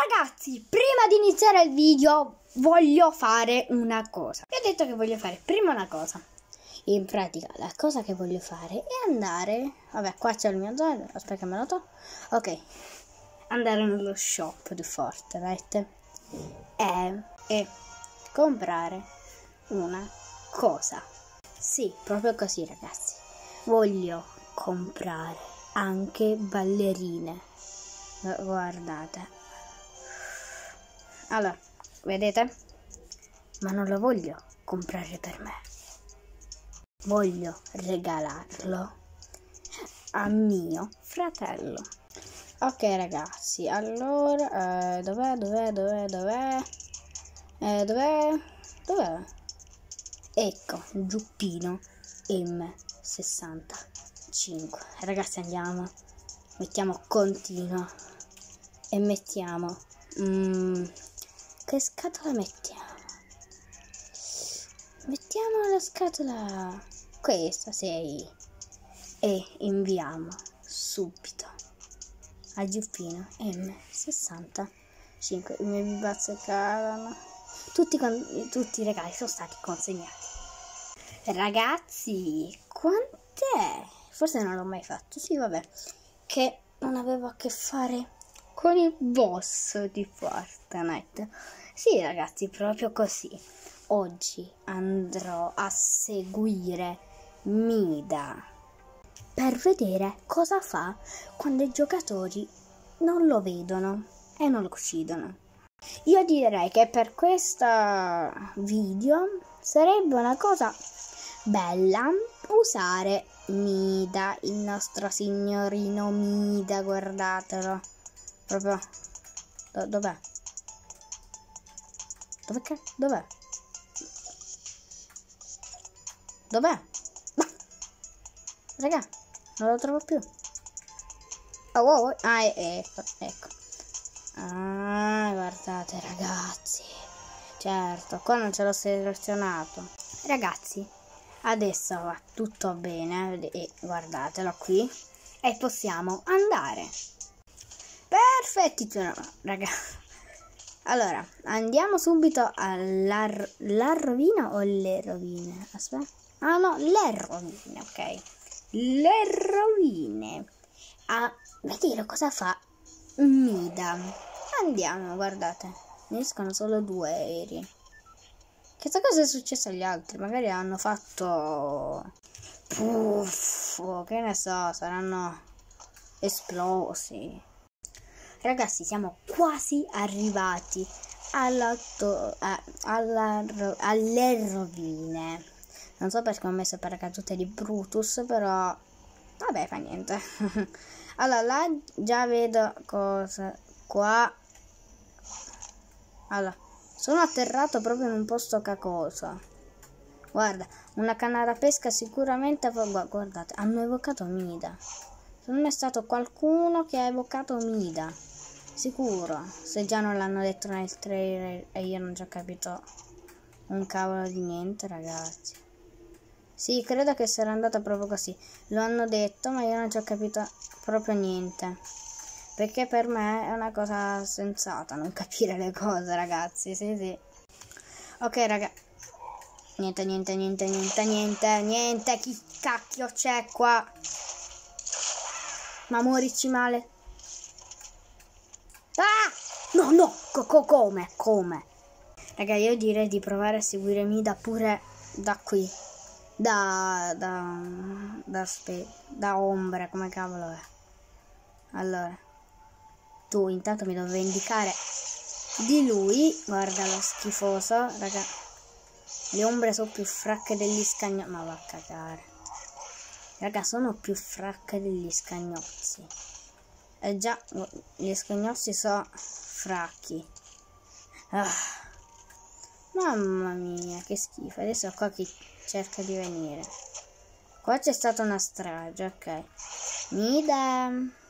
Ragazzi, prima di iniziare il video voglio fare una cosa. Vi ho detto che voglio fare prima una cosa. In pratica la cosa che voglio fare è andare... Vabbè, qua c'è il mio zaino. Aspetta che me lo tolgo. Ok. Andare nello shop di Fortnite e comprare una cosa. Sì, proprio così ragazzi. Voglio comprare anche ballerine. Guardate. Allora, vedete? Ma non lo voglio comprare per me. Voglio regalarlo a mio fratello. Ok ragazzi, allora, dov'è? Ecco, giubbino M65. Ragazzi, andiamo, mettiamo continuo e mettiamo che scatola mettiamo? Mettiamo la scatola questa, sì, e inviamo subito a giubbino M65. I miei bazzecarono. Tutti i regali sono stati consegnati. Ragazzi, quant'è? Forse non l'ho mai fatto. Sì, vabbè. Che non avevo a che fare con il boss di Fortnite. Sì, ragazzi, proprio così. Oggi andrò a seguire Mida per vedere cosa fa quando i giocatori non lo vedono e non lo uccidono. Io direi che per questo video sarebbe una cosa bella usare Mida, il nostro signorino Mida, guardatelo. Proprio dov'è? Dov'è? Ma, raga, non lo trovo più. Oh. Ah, ecco. Ah, guardate ragazzi. Certo, qua non ce l'ho selezionato. Ragazzi, adesso va tutto bene. E guardatelo qui. E possiamo andare. Perfetti, ragazzi. Allora, andiamo subito alla rovina o le rovine? Aspetta. Ah no, le rovine, ok. Le rovine. A vedere cosa fa Mida. Andiamo, guardate. Ne escono solo 2 aerei. Chissà cosa è successo agli altri. Magari hanno fatto... Puff, che ne so, saranno esplosi. Ragazzi, siamo quasi arrivati alle rovine. Non so perché ho messo paracadute di Brutus, però vabbè, fa niente. Allora, là già vedo cosa qua. Allora, sono atterrato proprio in un posto cacoso. Guarda, una canna da pesca sicuramente. Guardate, hanno evocato Mida. Secondo me è stato qualcuno che ha evocato Mida. Sicuro, se già non l'hanno detto nel trailer e io non ci ho capito un cavolo di niente, ragazzi. Sì, credo che sarà andata proprio così. Lo hanno detto, ma io non ci ho capito proprio niente. Perché per me è una cosa sensata non capire le cose, ragazzi. Sì. Ok, ragazzi. Niente. Chi cacchio c'è qua? Ma muorici male. Ah! No, come? Raga, io direi di provare a seguire Mida pure da qui. Da ombra, come cavolo è. Allora, tu intanto mi devo vendicare di lui. Guarda lo schifoso, raga. Le ombre sono più fracche degli scagnozzi. Ma va a cagare. Raga, sono più fracche degli scagnozzi. E già, gli scagnozzi sono fracchi. Mamma mia, che schifo. Adesso qua chi cerca di venire. Qua c'è stata una strage, ok. Mida,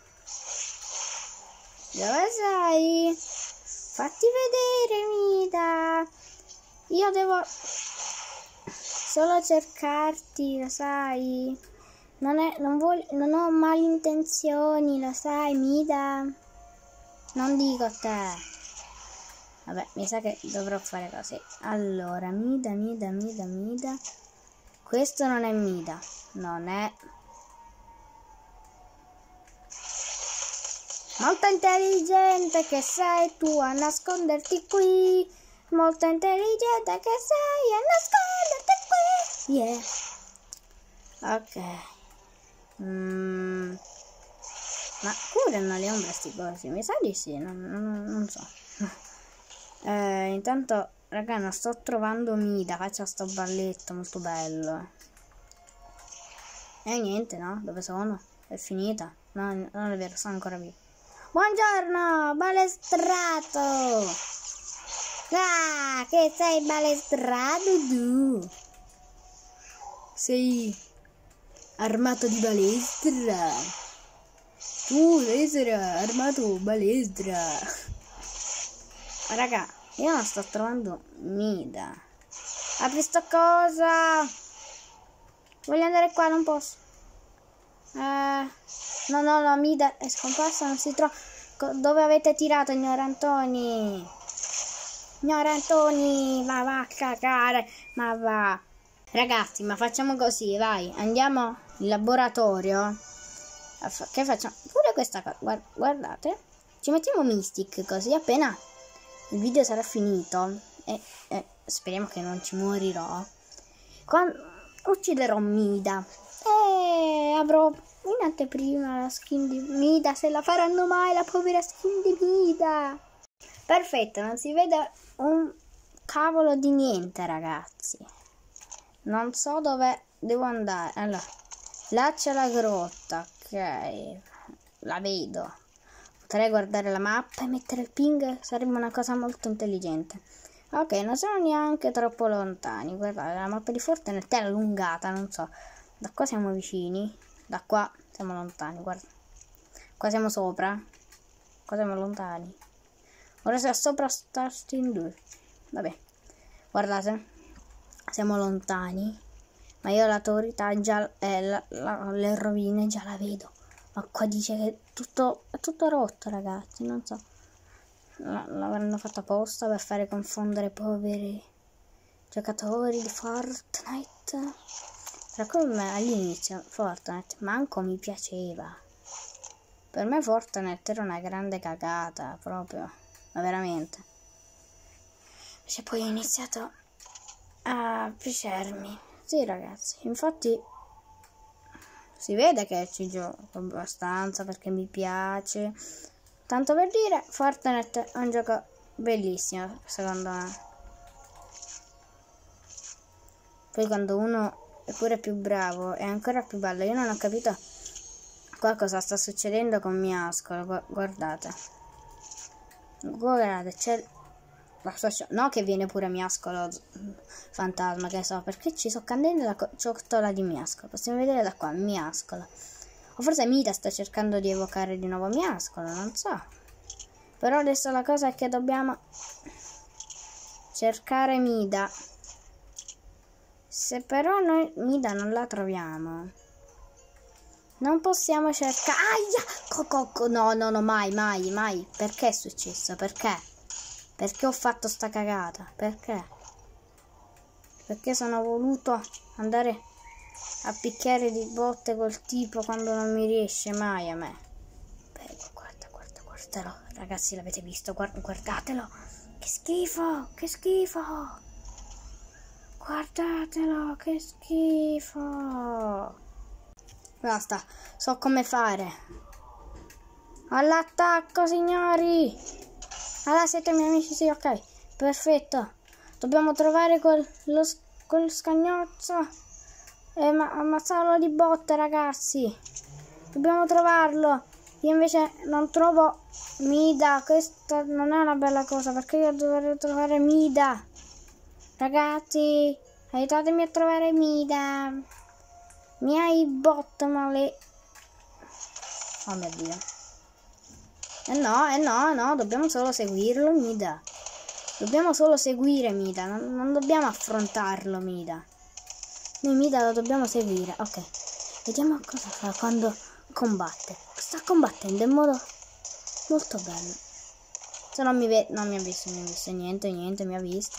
dove sei? Fatti vedere, Mida. Io devo solo cercarti, lo sai. Non ho malintenzioni, lo sai, Mida. Non dico te. Vabbè, mi sa che dovrò fare così. Allora, Mida. Questo non è Mida. Non è... Molto intelligente che sei tu a nasconderti qui. Molto intelligente che sei a nasconderti qui. Yeah. Ok. Ma curano le ombre sti cosi? Mi sa di sì, non so. Intanto, raga, non sto trovando Mida. Faccio sto balletto molto bello. E niente, no? Dove sono? È finita? No, non è vero, sono ancora vivo. Buongiorno, balestrato! Ah, che sei balestrato tu? Sei armato di balestra? Tu essere armato balestra? Raga, io non sto trovando Mida. Apri sta cosa! Voglio andare qua, non posso. No, Mida è scomparsa, non si trova. Dove avete tirato, ignorantoni? Ignorantoni, ma va a cagare, ma va. Ragazzi, ma facciamo così, vai, andiamo in laboratorio. Che facciamo? Pure questa cosa, guardate. Ci mettiamo Mystic, così appena il video sarà finito e speriamo che non ci morirò. Ucciderò Mida e avrò in anteprima la skin di Mida. Se la faranno mai la povera skin di Mida. Perfetto, non si vede un cavolo di niente, ragazzi. Non so dove devo andare. Allora, là c'è la grotta, ok, la vedo. Potrei guardare la mappa e mettere il ping, sarebbe una cosa molto intelligente. Ok, non sono neanche troppo lontani. Guardate, la mappa di Fortnite è allungata, non so. Da qua siamo vicini, da qua siamo lontani, guarda. Qua siamo sopra, qua siamo lontani. Ora siamo sopra Starting 2. Vabbè, guardate, siamo lontani. Ma io la autorità già, le rovine già la vedo. Ma qua dice che è tutto rotto, ragazzi, non so. L'avranno fatto apposta per fare confondere poveri giocatori di Fortnite. Tra come all'inizio Fortnite manco mi piaceva. Per me Fortnite era una grande cagata, proprio, ma veramente. Invece poi ho iniziato a piacermi. Sì, ragazzi, infatti si vede che ci gioco abbastanza perché mi piace. Tanto per dire, Fortnite è un gioco bellissimo, secondo me. Poi quando uno è pure più bravo è ancora più bello. Io non ho capito qua cosa sta succedendo con Miascolo. Guardate, c'è no che viene pure Miascolo fantasma, che so, perché ci so candele la ciotola di Miascolo. Possiamo vedere da qua Miascolo. O forse Mida sta cercando di evocare di nuovo Miascolo, non so. Però adesso la cosa è che dobbiamo cercare Mida. Se però noi Mida non la troviamo, non possiamo cercare. Aia! No, mai. Perché è successo? Perché? Perché ho fatto sta cagata? Perché? Perché sono voluto andare a picchiare di botte col tipo quando non mi riesce mai a me. Beh, guardatelo. Ragazzi, l'avete visto? Guardatelo. Che schifo, che schifo. Guardatelo, che schifo. Basta, so come fare. All'attacco, signori. Allora, siete miei amici? Sì, ok. Perfetto. Dobbiamo trovare quel scagnozzo e ammazzarlo di botte, ragazzi. Dobbiamo trovarlo. Io invece non trovo Mida. Questa non è una bella cosa, perché io dovrei trovare Mida. Ragazzi, aiutatemi a trovare Mida. Miei bot male. Oh mio Dio. No, dobbiamo solo seguirlo, Mida. Dobbiamo solo seguire Mida, non dobbiamo affrontarlo, Mida. Noi Mida lo dobbiamo seguire, ok. Vediamo cosa fa quando combatte. Sta combattendo in modo molto bello. Se non mi vede, non mi ha visto, niente, mi ha visto.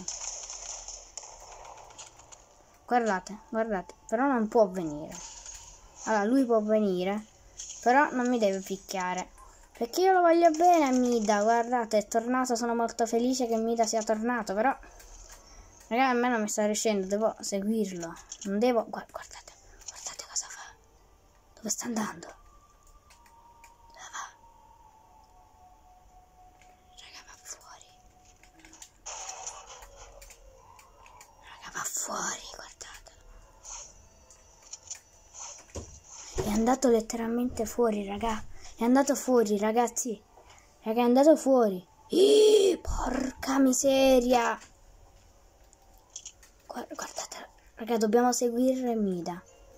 Guardate, però non può venire. Allora, lui può venire, però non mi deve picchiare. Perché io lo voglio bene a Mida, guardate, è tornato, sono molto felice che Mida sia tornato, però... Ragazzi, a me non mi sta riuscendo, devo seguirlo. Non devo... Guardate cosa fa. Dove sta andando? Dove va? Raga, va fuori. Raga, va fuori, guardate. È andato letteralmente fuori, raga. È andato fuori, ragazzi. Raga, è andato fuori. Porca miseria. Guardate, raga, dobbiamo seguire Mida.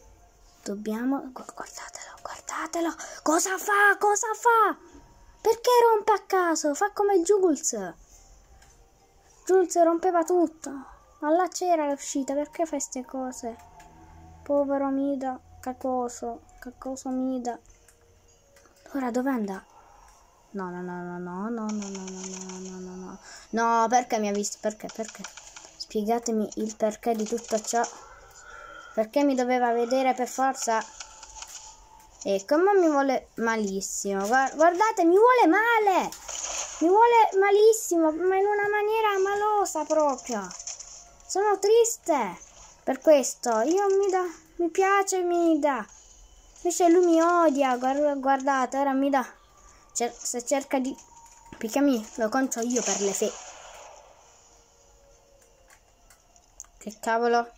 Guardatelo. Cosa fa? Perché rompe a caso? Fa come Jules. Jules rompeva tutto. Ma là c'era l'uscita, perché fai ste cose? Povero Mida, cacoso Mida. Ora dove andà? No. No, perché mi ha visto? Perché? Spiegatemi il perché di tutto ciò. Perché mi doveva vedere per forza? Ecco, ma mi vuole malissimo. Guardate, mi vuole male. Mi vuole malissimo, ma in una maniera malosa proprio. Sono triste per questo. Mi piace Mida. Invece lui mi odia. Guardate, ora Mida se cerca di picchiami, lo conto io per le fe. Che cavolo.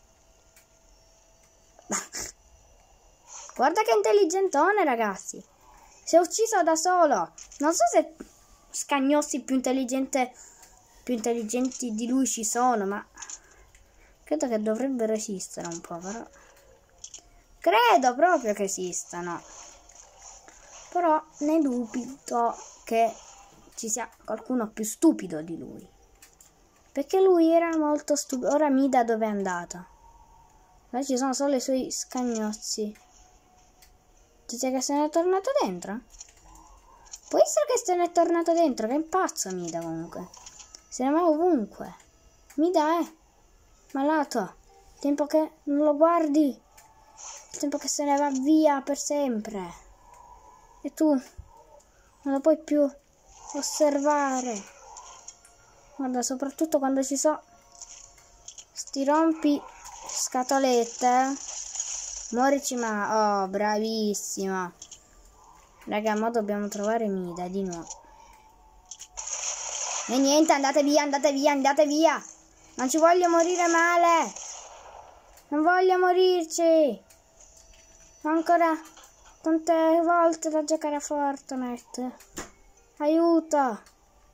Guarda che intelligentone, ragazzi. Si è ucciso da solo. Non so se scagnossi più intelligenti di lui ci sono, ma credo che dovrebbero esistere un po', però. Credo proprio che esistano. Però ne dubito che ci sia qualcuno più stupido di lui. Perché lui era molto stupido. Ora Mida dove è andato? Là ci sono solo i suoi scagnozzi. Dice che se ne è tornato dentro? Può essere che se ne è tornato dentro? Che è pazzo Mida comunque. Se ne va ovunque. Mida è malato. Tempo che non lo guardi. Il tempo che se ne va via per sempre. E tu non lo puoi più osservare. Guarda, soprattutto quando ci sono sti rompi scatolette. Morici ma... Oh, bravissima. Raga, mo dobbiamo trovare Mida di nuovo. E niente, andate via. Non ci voglio morire male. Non voglio morirci. Ancora tante volte da giocare a Fortnite. Aiuto.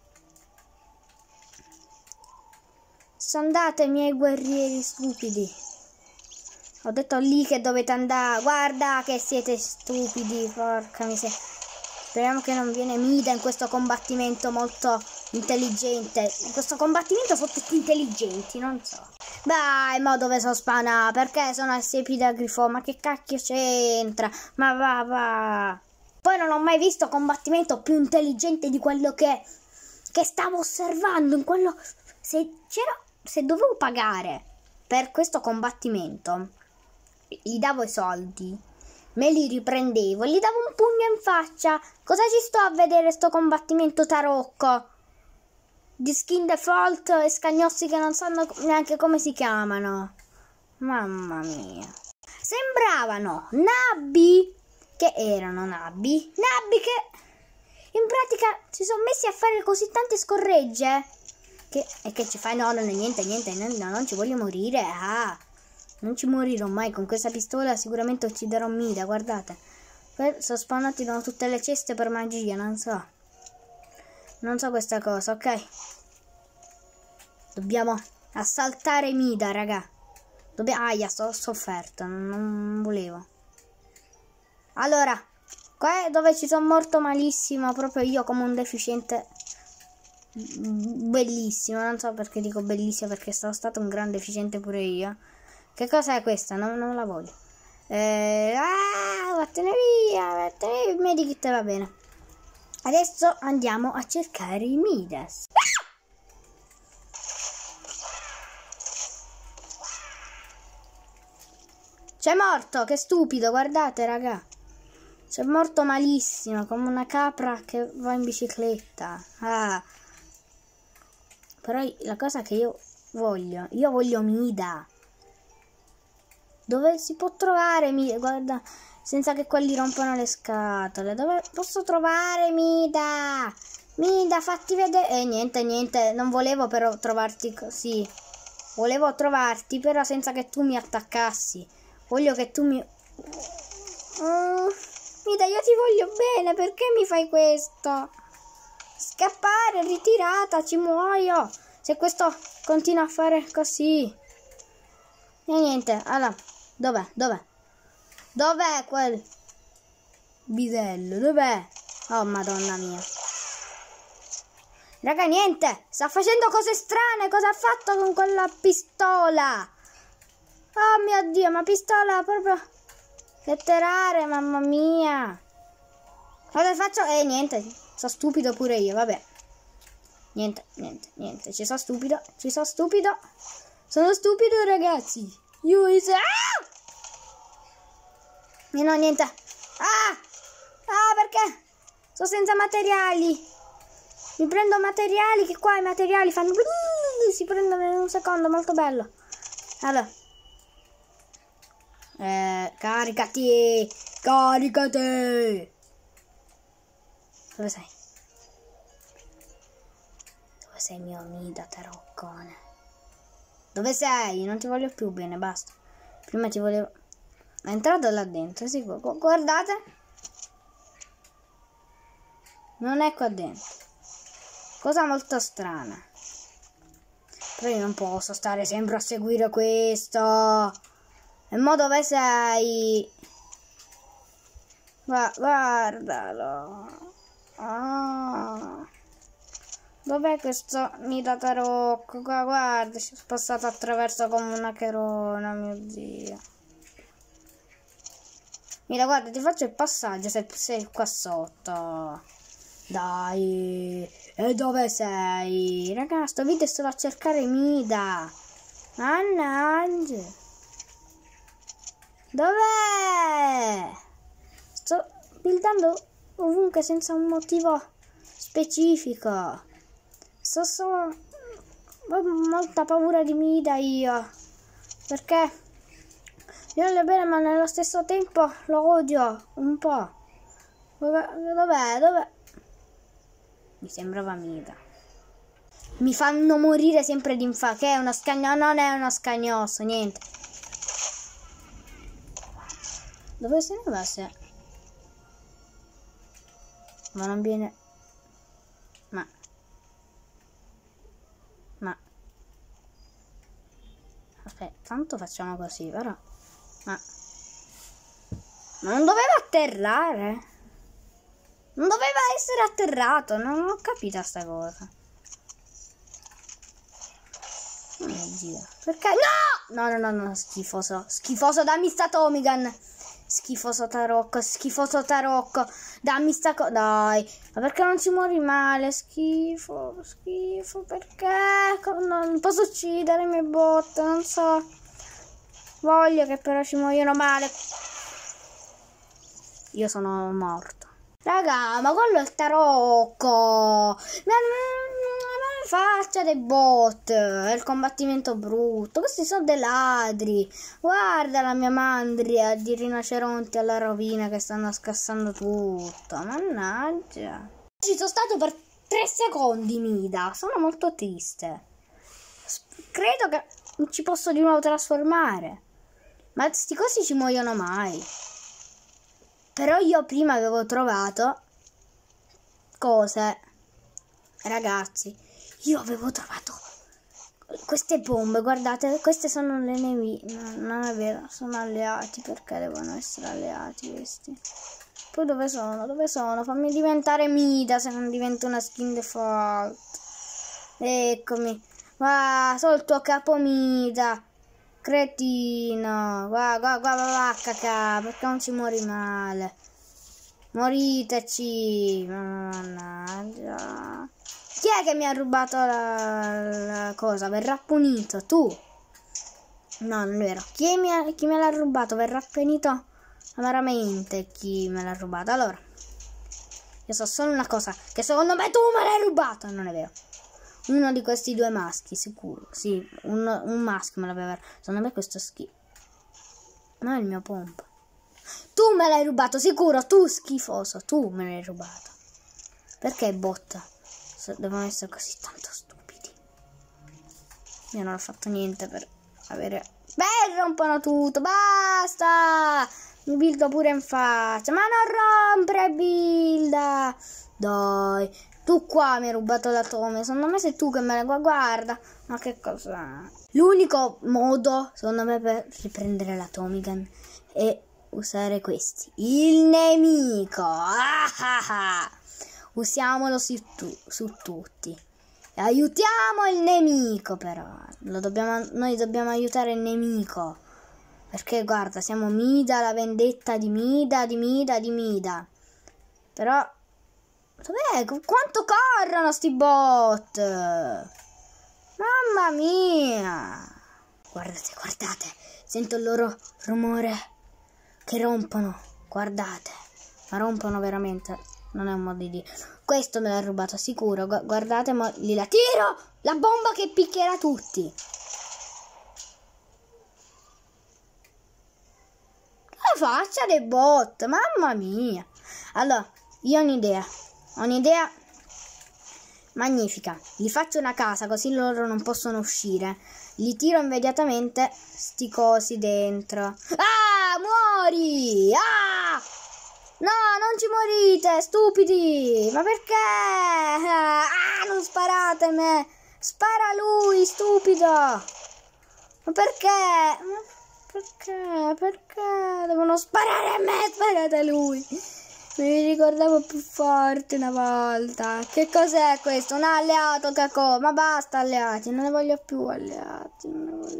Andate, miei guerrieri stupidi. Ho detto lì che dovete andare. Guarda che siete stupidi. Porca miseria. Speriamo che non viene Mida in questo combattimento molto intelligente. In questo combattimento sono tutti intelligenti, non so. Dai, ma dove sono spana? Perché sono a siepi da grifo? Ma che cacchio c'entra? Ma va. Poi non ho mai visto combattimento più intelligente di quello che stavo osservando. In quello... Se dovevo pagare per questo combattimento, gli davo i soldi, me li riprendevo e gli davo un pugno in faccia. Cosa ci sto a vedere sto combattimento tarocco? Di skin default e scagnossi che non sanno neanche come si chiamano. Mamma mia. Sembravano nabbi che erano nabbi che in pratica si sono messi a fare così tante scorregge. E che ci fai? No, non è niente, no, non ci voglio morire. Non ci morirò mai. Con questa pistola sicuramente ucciderò Mida, guardate. Poi sono spawnati da tutte le ceste per magia, non so questa cosa, ok? Dobbiamo assaltare Mida, raga. Sto sofferto, non volevo. Allora, qua è dove ci sono morto malissimo, proprio io come un deficiente. Bellissimo, non so perché dico bellissimo, perché sono stato un gran deficiente pure io. Che cosa è questa? Non la voglio. Vattene via, medikit va bene. Adesso andiamo a cercare i Midas. C'è morto, che stupido, guardate raga. C'è morto malissimo, come una capra che va in bicicletta. Ah. Però la cosa che io voglio Mida. Dove si può trovare Mida? Guarda, senza che quelli rompano le scatole. Dove posso trovare Mida? Mida, fatti vedere. Niente, non volevo però trovarti così. Volevo trovarti però senza che tu mi attaccassi. Voglio che tu mi... Mida, io ti voglio bene, perché mi fai questo? Scappare, ritirata, ci muoio. Se questo continua a fare così. E niente, allora, dov'è quel bidello? Dov'è? Oh, madonna mia. Raga, niente, sta facendo cose strane. Cosa ha fatto con quella pistola? Oh mio Dio, ma pistola proprio letterare, mamma mia. Cosa faccio? Niente, sono stupido pure io, vabbè. Niente, ci sono stupido. Sono stupido, ragazzi. No, niente. Perché? Sono senza materiali. Mi prendo materiali, che qua i materiali fanno... Si prendono in un secondo, molto bello. Allora. Caricati. Dove sei? Dove sei, mio Mida taroccone? Dove sei? Non ti voglio più bene, basta. Prima ti volevo... È entrato là dentro, sì, guardate. Non è qua dentro. Cosa molto strana. Però io non posso stare sempre a seguire questo. E mo dove sei? Guardalo. Dov'è questo Mida tarocco? Guarda, ci sono passato attraverso come una cherona, mio Dio. Mida, guarda, ti faccio il passaggio se sei qua sotto. Dai, e dove sei? Raga, sto video è solo a cercare Mida. Mannaggia. Dov'è? Sto buildando ovunque senza un motivo specifico. Ho molta paura di Mida io. Perché io voglio bene, ma nello stesso tempo lo odio un po'. Dov'è? Mi sembrava Mida. Mi fanno morire sempre di infa. Che è uno scagnoso? Non è uno scagnoso, niente. Dove se ne va se? Ma non viene. Ma aspetta, tanto facciamo così, però. Ma non doveva atterrare? Non doveva essere atterrato, non ho capito sta cosa. Oh mio Dio. Perché? No! No, schifoso. Schifoso, dammi sta Tomigan. Schifoso tarocco. Dammi sta cosa. Dai. Ma perché non ci muori male? Schifo. Perché? Non posso uccidere le mie botte, non so. Voglio che però ci muoiono male. Io sono morto. Raga, ma quello è il tarocco. Ma faccia dei bot. È il combattimento brutto. Questi sono dei ladri. Guarda la mia mandria di rinoceronti alla rovina che stanno scassando tutto. Mannaggia. Ci sono stato per 3 secondi, Mida. Sono molto triste. Credo che ci posso di nuovo trasformare. Ma sti cosi ci muoiono mai. Però io prima avevo trovato cose. Ragazzi, io avevo trovato queste bombe. Guardate, queste sono le nemiche. Non è vero, sono alleati. Perché devono essere alleati questi? Poi dove sono? Fammi diventare Mida, se non divento una skin default. Eccomi. Va, solo il tuo capo Mida. Cretino, guarda, cacà, perché non ci muori male. Moriteci. Mannaggia. Chi è che mi ha rubato la cosa? Verrà punito. Tu. No, non è vero. Chi me l'ha rubato verrà punito amaramente. Chi me l'ha rubato. Allora, io so solo una cosa. Che secondo me tu me l'hai rubato. Non è vero. Uno di questi due maschi, sicuro. Sì, un maschio me l'aveva. Secondo me questo è schifo. No, è il mio pompa. Tu me l'hai rubato, sicuro. Tu schifoso. Tu me l'hai rubato. Perché botta? Devono essere così tanto stupidi. Io non ho fatto niente per avere... Beh, rompono tutto. Basta. Mi buildo pure in faccia. Ma non rompere, builda. Dai. Tu qua mi hai rubato la Tome. Secondo me sei tu che me la guarda. Ma che cosa? L'unico modo, secondo me, per riprendere la Tomigan è usare questi. Il nemico. Usiamolo su tutti. E aiutiamo il nemico, però. Noi dobbiamo aiutare il nemico. Perché, guarda, siamo Mida, la vendetta di Mida. Però... Dov'è? Quanto corrono sti bot? Mamma mia! Guardate. Sento il loro rumore che rompono. Guardate. Ma rompono veramente. Non è un modo di dire. Questo me l'ha rubato sicuro. Guardate, ma li la tiro! La bomba che picchierà tutti. La faccia dei bot. Mamma mia. Allora, io ho un'idea. Magnifica. Gli faccio una casa così loro non possono uscire. Li tiro immediatamente sti cosi dentro. Ah, muori! Ah! No, non ci morite, stupidi! Ma perché? Ah, non sparate a me! Spara lui, stupido! Ma perché? Perché? Devono sparare a me, sparate a lui! Mi ricordavo più forte una volta. Che cos'è questo? Un alleato, cacò. Ma basta alleati. Non ne voglio più alleati.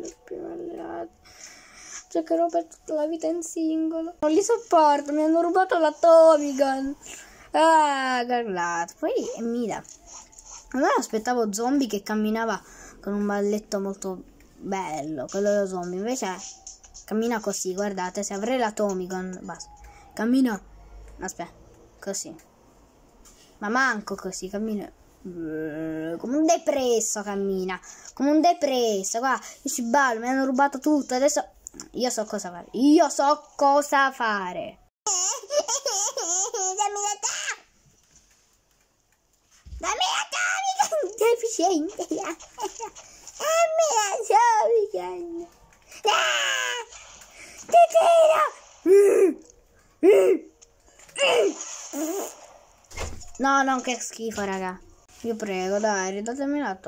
Giocherò per tutta la vita in singolo. Non li sopporto. Mi hanno rubato la Tomigan. Ah, guardate. Poi è Mida. Allora aspettavo Zombie che camminava con un balletto molto bello. Quello dello Zombie. Invece cammina così. Guardate. Se avrei la Tomigan. Basta. Cammina. Aspetta, così. Ma manco così, cammina. Come un depresso cammina. Come un depresso. Guarda, io ci ballo, mi hanno rubato tutto. Adesso io so cosa fare. Dammi la Tomigan. Dammi la Tomigan. Deficiente. Dammi la Tomigan. Ti tiro. No, non che schifo, raga. Vi prego, dai, ridatemi la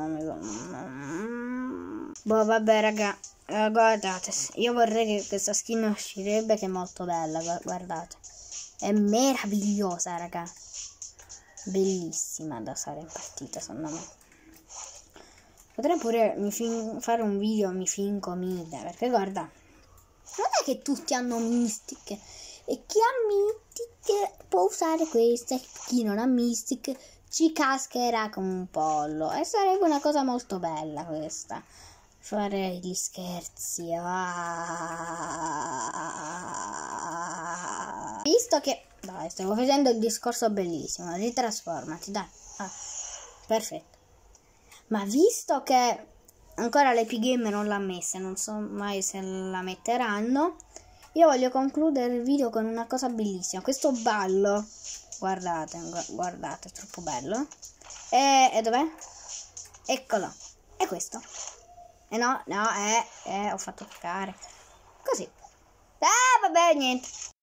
Tomigan. Boh, vabbè, raga. Guardate, io vorrei che questa skin uscirebbe, che è molto bella. Guardate. È meravigliosa, raga. Bellissima da usare in partita, secondo me. Potrei pure fare un video mi finco Mida, perché guarda, non è che tutti hanno Mystic. E chi ha Mystic può usare queste. Chi non ha Mystic ci cascherà come un pollo. E sarebbe una cosa molto bella questa. Fare gli scherzi. Visto che... Dai, stavo facendo il discorso bellissimo. Ritrasformati, dai. Perfetto. Ma visto che ancora l'Epic Game non l'ha messa, non so mai se la metteranno, io voglio concludere il video con una cosa bellissima. Questo ballo, guardate, è troppo bello. E dov'è? Eccolo. È questo. No, ho fatto toccare. Così. Vabbè, niente.